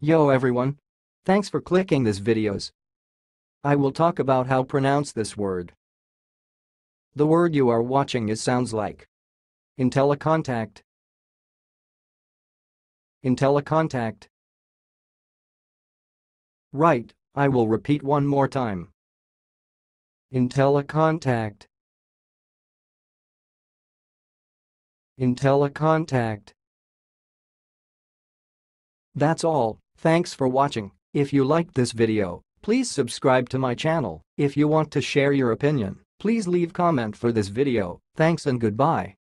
Yo everyone! Thanks for clicking this videos. I will talk about how pronounce this word. The word you are watching sounds like Intellicontact. Intellicontact. Right, I will repeat one more time. Intellicontact. Intellicontact. That's all, thanks for watching. If you liked this video, please subscribe to my channel. If you want to share your opinion, please leave comment for this video. Thanks and goodbye.